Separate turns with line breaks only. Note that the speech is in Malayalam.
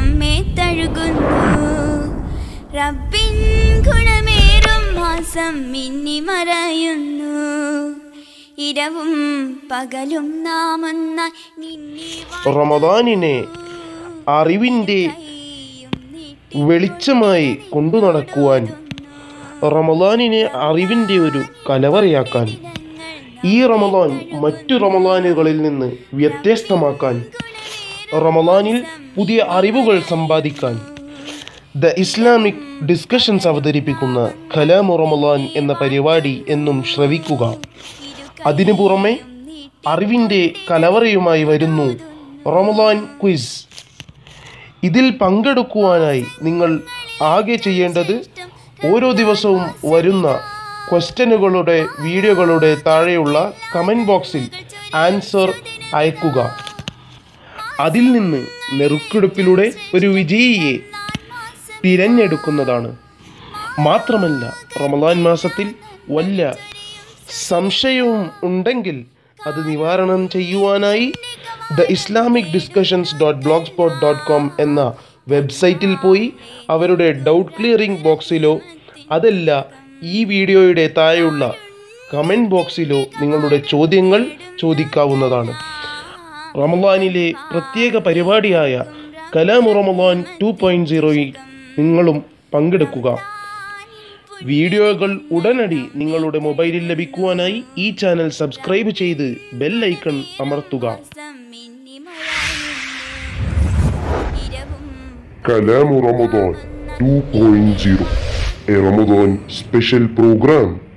നമ്മെ തഴുകുന്നു. റബ്ബിൻ ഗുണമേറും മാസം മിന്നി മറയുന്നു. ഇരവും പകലും നാമൊന്നായി
റമദാനിനെ അറിവിൻ്റെ വെളിച്ചമായി കൊണ്ടു നടക്കുവാൻ, റമദാനിനെ അറിവിൻ്റെ ഒരു കലവറയാക്കാൻ, ഈ റമദാൻ മറ്റു റമദാനുകളിൽ നിന്ന് വ്യത്യസ്തമാക്കാൻ, റമദാനിൽ പുതിയ അറിവുകൾ സമ്പാദിക്കാൻ ദ ഇസ്ലാമിക് ഡിസ്കഷൻസ് അവതരിപ്പിക്കുന്ന കലാമു റമദാൻ എന്ന പരിപാടി എന്നും ശ്രവിക്കുക. അതിനു പുറമെ അറിവിൻ്റെ കലവറയുമായി വരുന്നു റമദാൻ ക്വിസ്. ഇതിൽ പങ്കെടുക്കുവാനായി നിങ്ങൾ ആകെ ചെയ്യേണ്ടത് ഓരോ ദിവസവും വരുന്ന ക്വസ്റ്റ്യനുകളുടെ വീഡിയോകളുടെ താഴെയുള്ള കമൻറ്റ് ബോക്സിൽ ആൻസർ അയക്കുക. അതിൽ നിന്ന് നെറുക്കെടുപ്പിലൂടെ ഒരു വിജയിയെ തിരഞ്ഞെടുക്കുന്നതാണ്. മാത്രമല്ല, റമദാൻ മാസത്തിൽ വല്ല സംശയവും ഉണ്ടെങ്കിൽ അത് നിവാരണം ചെയ്യുവാനായി ദ ഇസ്ലാമിക് ഡിസ്കഷൻസ് .blogspot.com എന്ന വെബ്സൈറ്റിൽ പോയി അവരുടെ ഡൗട്ട് ക്ലിയറിംഗ് ബോക്സിലോ അതല്ല ഈ വീഡിയോയുടെ താഴെയുള്ള കമൻറ്റ് ബോക്സിലോ നിങ്ങളുടെ ചോദ്യങ്ങൾ ചോദിക്കാവുന്നതാണ്. റമദാനിലെ പ്രത്യേക പരിപാടിയായ കലാമു റമദാൻ 2.0യിൽ നിങ്ങളും പങ്കെടുക്കുക. വീഡിയോകൾ ഉടനടി നിങ്ങളുടെ മൊബൈലിൽ ലഭിക്കുവാനായി ഈ ചാനൽ സബ്സ്ക്രൈബ് ചെയ്ത് ബെൽ ഐക്കൺ അമർത്തുക.
Kalamu Ramadan 2.0, a Ramadan special program.